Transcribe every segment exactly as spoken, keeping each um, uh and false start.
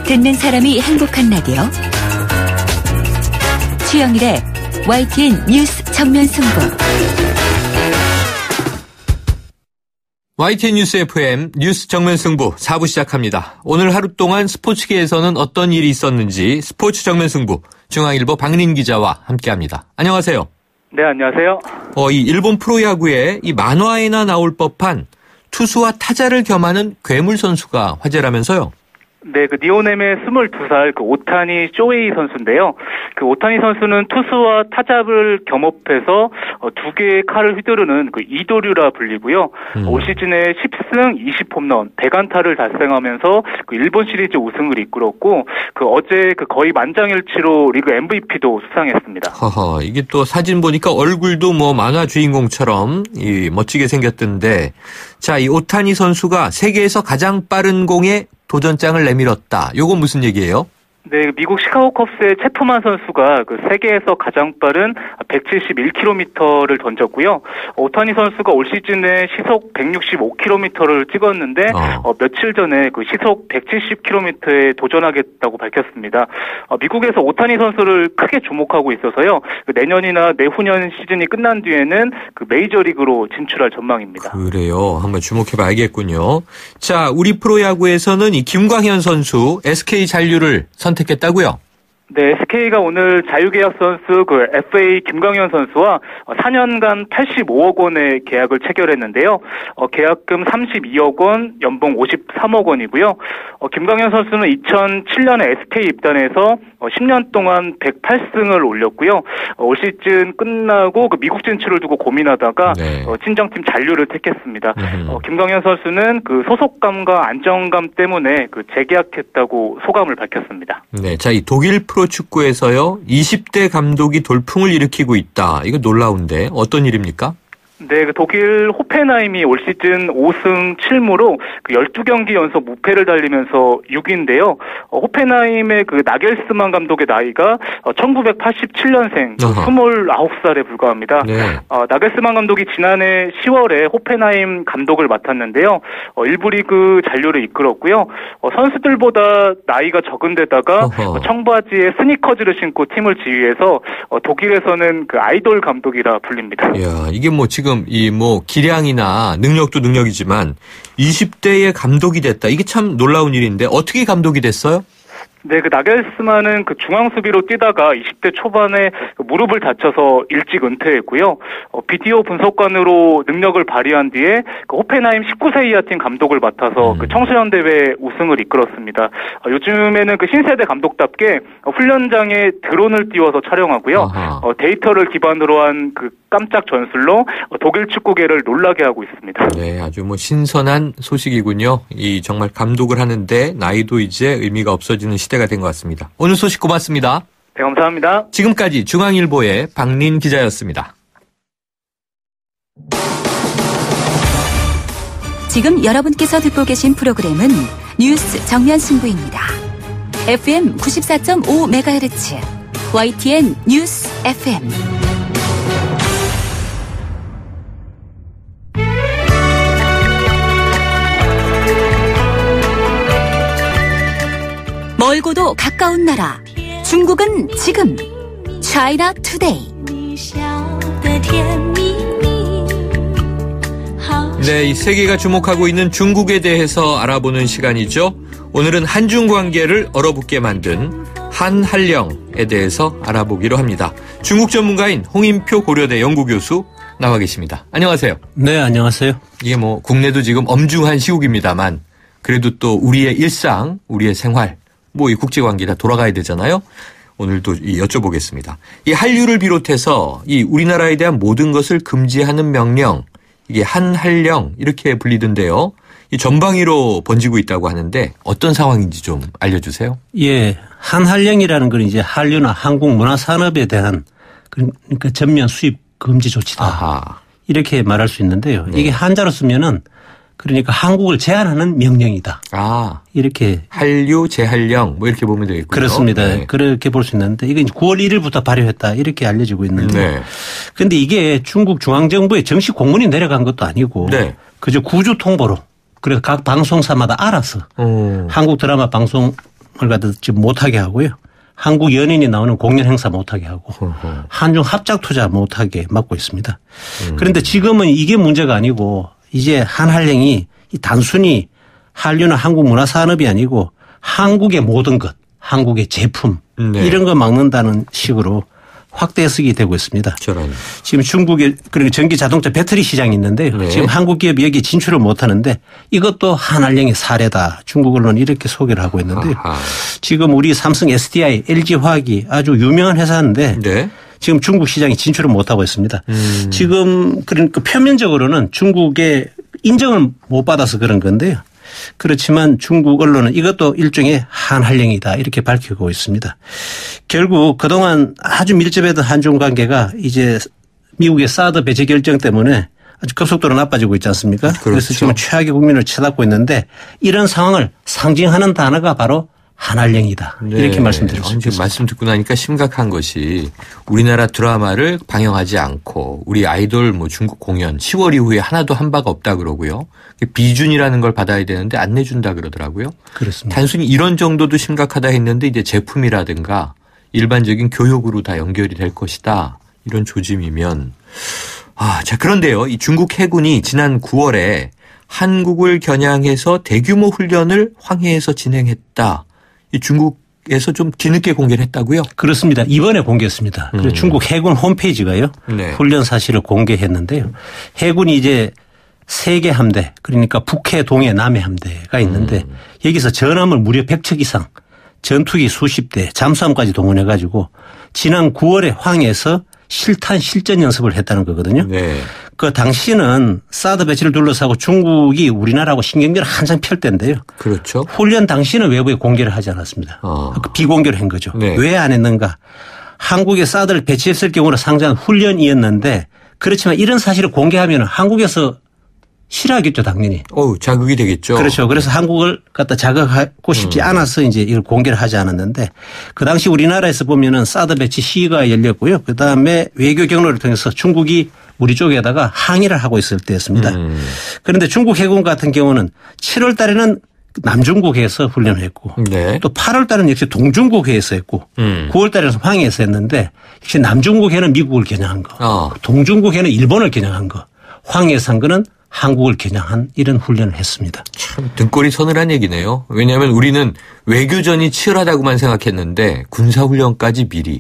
듣는 사람이 행복한 라디오 최영일의 와이티엔 뉴스 정면 승부. 와이티엔 뉴스 에프엠 뉴스 정면 승부 사 부 시작합니다. 오늘 하루 동안 스포츠계에서는 어떤 일이 있었는지 스포츠 정면 승부 중앙일보 박린 기자와 함께합니다. 안녕하세요. 네, 안녕하세요. 어, 이 일본 프로야구에 이 만화에나 나올 법한 투수와 타자를 겸하는 괴물 선수가 화제라면서요. 네, 그 니오넴의 스물두 살 그 오타니 쇼헤이 선수인데요. 그 오타니 선수는 투수와 타자를 겸업해서 어, 두 개의 칼을 휘두르는 그 이도류라 불리고요. 음. 올 시즌에 십 승 이십 홈런 백 안타를 달성하면서 그 일본 시리즈 우승을 이끌었고 그 어제 그 거의 만장일치로 리그 엠브이피도 수상했습니다. 허허, 이게 또 사진 보니까 얼굴도 뭐 만화 주인공처럼 이 멋지게 생겼던데, 자, 이 오타니 선수가 세계에서 가장 빠른 공에 도전장을 내밀었다. 요건 무슨 얘기예요? 네, 미국 시카고 컵스의 채프만 선수가 그 세계에서 가장 빠른 백칠십일 킬로미터를 던졌고요. 오타니 선수가 올 시즌에 시속 백육십오 킬로미터를 찍었는데 어. 어, 며칠 전에 그 시속 백칠십 킬로미터에 도전하겠다고 밝혔습니다. 어, 미국에서 오타니 선수를 크게 주목하고 있어서요. 그 내년이나 내후년 시즌이 끝난 뒤에는 그 메이저리그로 진출할 전망입니다. 그래요. 한번 주목해봐야겠군요. 자, 우리 프로야구에서는 이 김광현 선수 에스케이 잔류를 선 선택했다고요? 네, 에스케이가 오늘 자유계약 선수 그 에프에이 김광현 선수와 사 년간 팔십오억 원의 계약을 체결했는데요. 어, 계약금 삼십이억 원, 연봉 오십삼억 원이고요. 어, 김광현 선수는 이천칠 년에 에스케이 입단해서 어, 십 년 동안 백팔 승을 올렸고요. 어, 올 시즌 끝나고 그 미국 진출을 두고 고민하다가 네. 어, 친정팀 잔류를 택했습니다. 어, 김광현 선수는 그 소속감과 안정감 때문에 그 재계약했다고 소감을 밝혔습니다. 네, 자, 이 독일 프로축구에서요 이십 대 감독이 돌풍을 일으키고 있다. 이거 놀라운데 어떤 일입니까? 네, 그 독일 호펜하임이 올 시즌 오 승 칠 무로 그 열두 경기 연속 무패를 달리면서 육 위인데요. 어, 호펜하임의 그 나겔스만 감독의 나이가 어, 천구백팔십칠 년생 어허. 스물아홉 살에 불과합니다. 네. 어, 나겔스만 감독이 지난해 시월에 호펜하임 감독을 맡았는데요. 어, 일부 리그 잔류를 이끌었고요. 어, 선수들보다 나이가 적은 데다가 어, 청바지에 스니커즈를 신고 팀을 지휘해서 어, 독일에서는 그 아이돌 감독이라 불립니다. 이야, 이게 뭐 지금 지금 이 뭐 기량이나 능력도 능력이지만 이십 대의 감독이 됐다. 이게 참 놀라운 일인데 어떻게 감독이 됐어요? 네, 그 나겔스만은 그 중앙 수비로 뛰다가 이십 대 초반에 그 무릎을 다쳐서 일찍 은퇴했고요. 어, 비디오 분석관으로 능력을 발휘한 뒤에 그 호펜하임 십구 세 이하 팀 감독을 맡아서 음. 그 청소년 대회 우승을 이끌었습니다. 어, 요즘에는 그 신세대 감독답게 어, 훈련장에 드론을 띄워서 촬영하고요. 어, 데이터를 기반으로 한 그 깜짝 전술로 어, 독일 축구계를 놀라게 하고 있습니다. 네, 아주 뭐 신선한 소식이군요. 이 정말 감독을 하는데 나이도 이제 의미가 없어지는 시대가 된 것 같습니다. 오늘 소식 고맙습니다. 네, 감사합니다. 지금까지 중앙일보의 박린 기자였습니다. 지금 여러분께서 듣고 계신 프로그램은 뉴스 정면 승부입니다. 에프엠 구십사 점 오 메가헤르츠 와이티엔 뉴스 에프엠. 멀고도 가까운 나라 중국은 지금 차이나 투데이. 네, 이 세계가 주목하고 있는 중국에 대해서 알아보는 시간이죠. 오늘은 한중 관계를 얼어붙게 만든 한한령에 대해서 알아보기로 합니다. 중국 전문가인 홍인표 고려대 연구교수 나와 계십니다. 안녕하세요. 네, 안녕하세요. 이게 뭐 국내도 지금 엄중한 시국입니다만 그래도 또 우리의 일상, 우리의 생활, 뭐 이 국제관계 다 돌아가야 되잖아요. 오늘도 여쭤보겠습니다. 이 한류를 비롯해서 이 우리나라에 대한 모든 것을 금지하는 명령, 이게 한한령 이렇게 불리던데요. 이 전방위로 번지고 있다고 하는데 어떤 상황인지 좀 알려주세요. 예, 한한령이라는 건 이제 한류나 한국 문화 산업에 대한 그러니까 전면 수입 금지 조치다. 아하. 이렇게 말할 수 있는데요. 네. 이게 한자로 쓰면은 그러니까 한국을 제한하는 명령이다. 아, 이렇게 한류 제한령 뭐 이렇게 보면 되겠군요. 그렇습니다. 네. 그렇게 볼 수 있는데 이게 구월 일일부터 발효했다 이렇게 알려지고 있는데, 그런데 네. 이게 중국 중앙정부에 정식 공문이 내려간 것도 아니고, 네. 그저 구주 통보로 그래서 각 방송사마다 알아서 음. 한국 드라마 방송 갖다 지금 못하게 하고요. 한국 연인이 나오는 공연 행사 못하게 하고 어허. 한중 합작 투자 못하게 막고 있습니다. 음. 그런데 지금은 이게 문제가 아니고 이제 한한령이 단순히 한류나 한국 문화산업이 아니고 한국의 모든 것, 한국의 제품 네. 이런 거 막는다는 식으로 확대 해석이 되고 있습니다. 저런. 지금 중국에 그리고 전기 자동차 배터리 시장이 있는데 네. 지금 한국 기업이 여기 진출을 못하는데 이것도 한한령의 사례다. 중국 언론이 이렇게 소개를 하고 있는데요. 아하. 지금 우리 삼성, 에스디아이, 엘지화학이 아주 유명한 회사인데 네. 지금 중국 시장에 진출을 못하고 있습니다. 음. 지금 그러니까 표면적으로는 중국의 인정을 못 받아서 그런 건데요. 그렇지만 중국 언론은 이것도 일종의 한한령이다 이렇게 밝히고 있습니다. 결국 그동안 아주 밀접했던 한중 관계가 이제 미국의 사드 배치 결정 때문에 아주 급속도로 나빠지고 있지 않습니까? 그렇죠. 그래서 지금 최악의 국면을 쳐닫고 있는데 이런 상황을 상징하는 단어가 바로 한한령이다. 네. 이렇게 말씀드릴 수 있습니다. 말씀 듣고 나니까 심각한 것이 우리나라 드라마를 방영하지 않고 우리 아이돌 뭐 중국 공연 시월 이후에 하나도 한 바가 없다 그러고요. 비준이라는 걸 받아야 되는데 안 내준다 그러더라고요. 그렇습니다. 단순히 이런 정도도 심각하다 했는데 이제 제품이라든가 일반적인 교육으로 다 연결이 될 것이다. 이런 조짐이면 아, 자 그런데요. 이 중국 해군이 지난 구월에 한국을 겨냥해서 대규모 훈련을 황해에서 진행했다. 이 중국에서 좀 뒤늦게 공개를 했다고요? 그렇습니다. 이번에 공개했습니다. 그래서 음. 중국 해군 홈페이지가요. 네. 훈련 사실을 공개했는데요. 해군이 이제 세 개 함대 그러니까 북해, 동해, 남해 함대가 있는데 음. 여기서 전함을 무려 백 척 이상 전투기 수십 대 잠수함까지 동원해 가지고 지난 구월에 황해에서 실탄 실전 연습을 했다는 거거든요. 네. 그 당시는 사드 배치를 둘러싸고 중국이 우리나라하고 신경전을 한참 펼 때인데요. 그렇죠. 훈련 당시는 외부에 공개를 하지 않았습니다. 어. 비공개를 한 거죠. 네. 왜 안 했는가. 한국에 사드를 배치했을 경우로 상정한 훈련이었는데 그렇지만 이런 사실을 공개하면 한국에서 싫어하겠죠, 당연히. 어우, 자극이 되겠죠. 그렇죠. 그래서 한국을 갖다 자극하고 싶지 음. 않아서 이제 이걸 공개를 하지 않았는데 그 당시 우리나라에서 보면은 사드 배치 시위가 열렸고요. 그 다음에 외교 경로를 통해서 중국이 우리 쪽에다가 항의를 하고 있을 때였습니다. 음. 그런데 중국 해군 같은 경우는 칠월 달에는 남중국해에서 훈련을 했고 네. 또 팔월 달은 역시 동중국해에서 했고 음. 구월 달에는 황해에서 했는데 역시 남중국해는 미국을 겨냥한 거, 어. 동중국해는 일본을 겨냥한 거, 황해에서 한 거는 한국을 겨냥한 이런 훈련을 했습니다. 참 등골이 서늘한 얘기네요. 왜냐하면 우리는 외교전이 치열하다고만 생각했는데 군사훈련까지 미리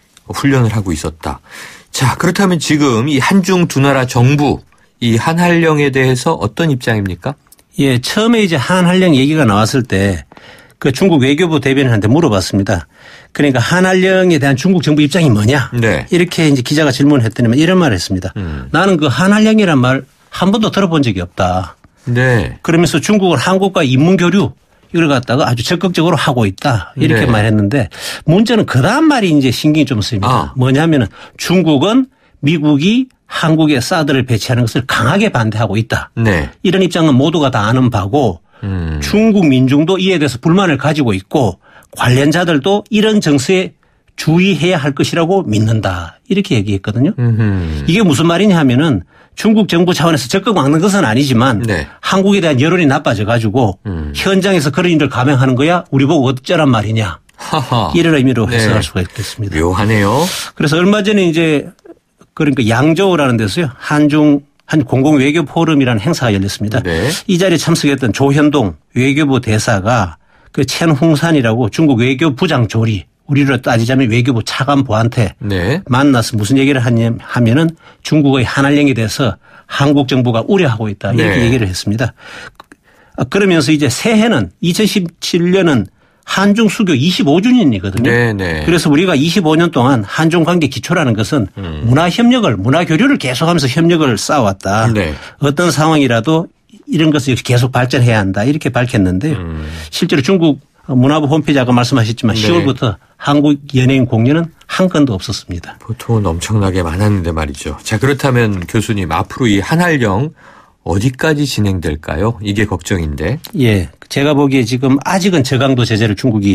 훈련을 하고 있었다. 자, 그렇다면 지금 이 한중 두 나라 정부 이 한한령에 대해서 어떤 입장입니까? 예, 처음에 이제 한한령 얘기가 나왔을 때 그 중국 외교부 대변인한테 물어봤습니다. 그러니까 한한령에 대한 중국 정부 입장이 뭐냐? 네. 이렇게 이제 기자가 질문을 했더니만 이런 말을 했습니다. 음. 나는 그 한한령이란 말 한 번도 들어본 적이 없다. 네. 그러면서 중국은 한국과 인문교류 이걸 갖다가 아주 적극적으로 하고 있다. 이렇게 네. 말했는데 문제는 그 다음 말이 이제 신경이 좀 쓰입니다. 아. 뭐냐면은 중국은 미국이 한국에 사드를 배치하는 것을 강하게 반대하고 있다. 네. 이런 입장은 모두가 다 아는 바고 음. 중국 민중도 이에 대해서 불만을 가지고 있고 관련자들도 이런 정세에 주의해야 할 것이라고 믿는다. 이렇게 얘기했거든요. 음흠. 이게 무슨 말이냐 하면은 중국 정부 차원에서 적극 막는 것은 아니지만 네. 한국에 대한 여론이 나빠져 가지고 음. 현장에서 그런 일을 감행하는 거야 우리 보고 어쩌란 말이냐. 하하. 이런 의미로 해석할 네. 수가 있겠습니다. 묘하네요. 그래서 얼마 전에 이제 그러니까 양저우라는 데서요. 한중 한 공공 외교 포럼이라는 행사가 열렸습니다. 네. 이 자리에 참석했던 조현동 외교부 대사가 그 천홍산이라고 중국 외교부장 조리 우리로 따지자면 외교부 차관보한테 네. 만나서 무슨 얘기를 하냐 하면은 중국의 한한령에 대해서 한국 정부가 우려하고 있다 이렇게 네. 얘기를 했습니다. 그러면서 이제 새해는 이천십칠 년은 한중 수교 이십오 주년이거든요. 네, 네. 그래서 우리가 이십오 년 동안 한중 관계 기초라는 것은 음. 문화 협력을 문화 교류를 계속하면서 협력을 쌓아왔다. 네. 어떤 상황이라도 이런 것을 계속 발전해야 한다 이렇게 밝혔는데요. 음. 실제로 중국 문화부 홈페이지 아까 말씀하셨지만 네. 시월부터 한국 연예인 공연은 한 건도 없었습니다. 보통은 엄청나게 많았는데 말이죠. 자, 그렇다면 교수님 앞으로 이 한한령 어디까지 진행될까요? 이게 걱정인데. 예. 제가 보기에 지금 아직은 저강도 제재를 중국이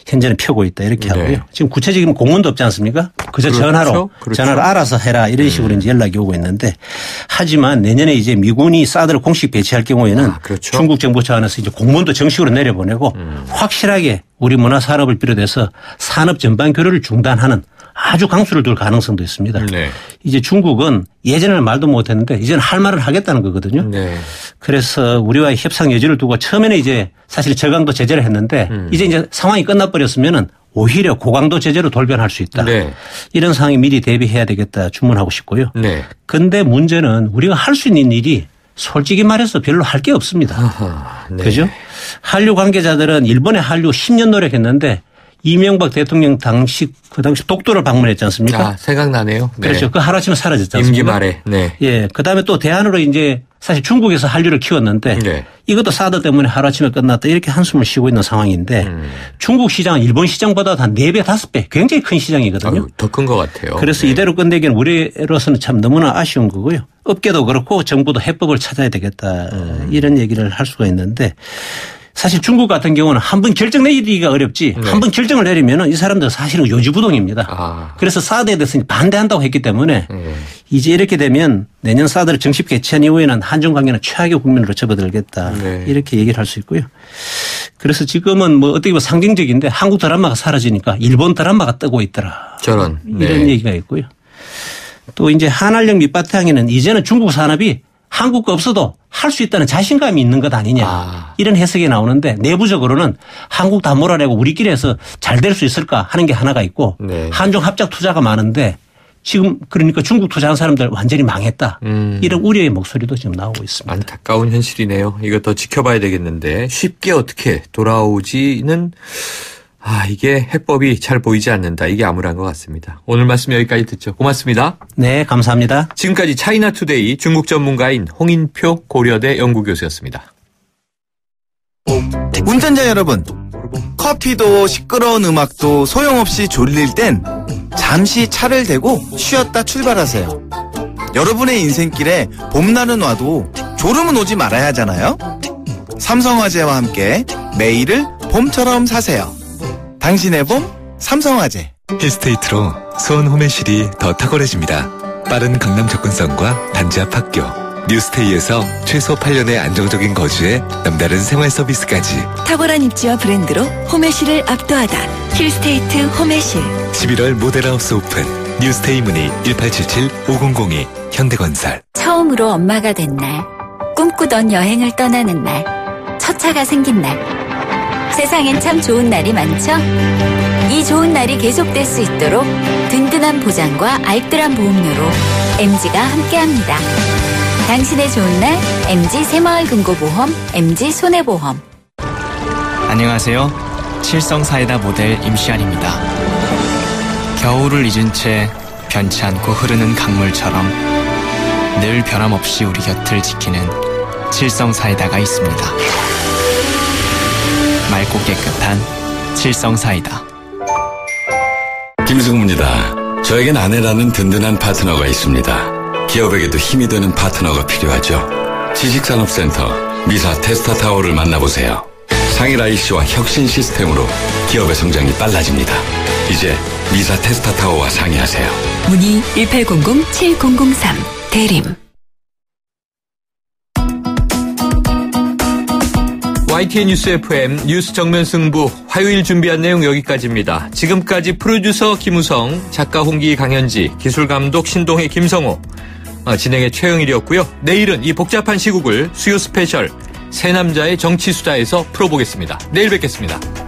현재는 펴고 있다 이렇게 네. 하고요. 지금 구체적인 공문도 없지 않습니까? 그저 그렇죠. 전화로 그렇죠. 전화로 알아서 해라 이런 식으로 음. 이제 연락이 오고 있는데 하지만 내년에 이제 미군이 사드를 공식 배치할 경우에는 아, 그렇죠. 중국 정부 차원에서 이제 공문도 정식으로 내려보내고 음. 확실하게 우리 문화 산업을 비롯해서 산업 전반 교류를 중단하는 아주 강수를 둘 가능성도 있습니다. 네. 이제 중국은 예전에는 말도 못했는데 이제는 할 말을 하겠다는 거거든요. 네. 그래서 우리와의 협상 여지를 두고 처음에는 이제 사실 저강도 제재를 했는데 음. 이제 이제 상황이 끝나버렸으면은 오히려 고강도 제재로 돌변할 수 있다. 네. 이런 상황에 미리 대비해야 되겠다 주문하고 싶고요. 그런데 네. 문제는 우리가 할 수 있는 일이 솔직히 말해서 별로 할 게 없습니다. 아하, 네. 그죠? 한류 관계자들은 일본의 한류 십 년 노력했는데 이명박 대통령 당시 그 당시 독도를 방문했지 않습니까? 아, 생각나네요. 네. 그렇죠. 그 하루아침에 사라졌지 않습니까? 임기 말에. 네. 예. 그다음에 또 대안으로 이제 사실 중국에서 한류를 키웠는데 네. 이것도 사드 때문에 하루아침에 끝났다 이렇게 한숨을 쉬고 있는 상황인데 음. 중국 시장은 일본 시장보다 한 네 배, 다섯 배 굉장히 큰 시장이거든요. 더 큰 것 같아요. 그래서 네. 이대로 끝내기는 우리로서는 참 너무나 아쉬운 거고요. 업계도 그렇고 정부도 해법을 찾아야 되겠다 음. 이런 얘기를 할 수가 있는데 사실 중국 같은 경우는 한 번 결정 내리기가 어렵지 네. 한 번 결정을 내리면 이 사람들 사실은 요지부동입니다. 아. 그래서 사드에 대해서 반대한다고 했기 때문에 네. 이제 이렇게 되면 내년 사드를 정식 개최한 이후에는 한중 관계는 최악의 국면으로 접어들겠다 네. 이렇게 얘기를 할 수 있고요. 그래서 지금은 뭐 어떻게 보면 상징적인데 한국 드라마가 사라지니까 일본 드라마가 뜨고 있더라. 저런. 네. 이런 얘기가 있고요. 또 이제 한한령 밑바탕에는 이제는 중국 산업이 한국 거 없어도 할 수 있다는 자신감이 있는 것 아니냐. 아. 이런 해석이 나오는데 내부적으로는 한국 다 몰아내고 우리끼리 해서 잘 될 수 있을까 하는 게 하나가 있고 네. 한중 합작 투자가 많은데 지금 그러니까 중국 투자한 사람들 완전히 망했다. 음. 이런 우려의 목소리도 지금 나오고 있습니다. 안타까운 현실이네요. 이거 더 지켜봐야 되겠는데 쉽게 어떻게 돌아오지는 아, 이게 해법이 잘 보이지 않는다. 이게 암울한 것 같습니다. 오늘 말씀 여기까지 듣죠. 고맙습니다. 네, 감사합니다. 지금까지 차이나투데이 중국 전문가인 홍인표 고려대 연구교수였습니다. 운전자 여러분, 커피도 시끄러운 음악도 소용없이 졸릴 땐 잠시 차를 대고 쉬었다 출발하세요. 여러분의 인생길에 봄날은 와도 졸음은 오지 말아야 하잖아요. 삼성화재와 함께 매일을 봄처럼 사세요. 당신의 봄 삼성화재. 힐스테이트로 수원 홈앤실이 더 탁월해집니다. 빠른 강남 접근성과 단지 앞 학교, 뉴스테이에서 최소 팔 년의 안정적인 거주에 남다른 생활 서비스까지. 탁월한 입지와 브랜드로 홈앤실을 압도하다. 힐스테이트 홈앤실. 십일월 모델하우스 오픈. 뉴스테이 문의 일팔칠칠 오공공이 현대건설. 처음으로 엄마가 된 날, 꿈꾸던 여행을 떠나는 날, 첫 차가 생긴 날. 세상엔 참 좋은 날이 많죠? 이 좋은 날이 계속될 수 있도록 든든한 보장과 알뜰한 보험료로 엠지가 함께합니다. 당신의 좋은 날 엠지 새마을금고보험, 엠지 손해보험. 안녕하세요. 칠성사이다 모델 임시안입니다. 겨울을 잊은 채 변치 않고 흐르는 강물처럼 늘 변함없이 우리 곁을 지키는 칠성사이다가 있습니다. 맑고 깨끗한 칠성사이다. 김승우입니다. 저에겐 아내라는 든든한 파트너가 있습니다. 기업에게도 힘이 되는 파트너가 필요하죠. 지식산업센터 미사 테스타타워를 만나보세요. 상일 아이씨와 혁신 시스템으로 기업의 성장이 빨라집니다. 이제 미사 테스타타워와 상의하세요. 문의 일팔공공 칠공공삼 대림. 와이티엔 뉴스 에프엠 뉴스 정면 승부 화요일 준비한 내용 여기까지입니다. 지금까지 프로듀서 김우성, 작가 홍기 강현지, 기술감독 신동혜 김성호, 아, 진행의 최영일이었고요. 내일은 이 복잡한 시국을 수요 스페셜 새 남자의 정치수다에서 풀어보겠습니다. 내일 뵙겠습니다.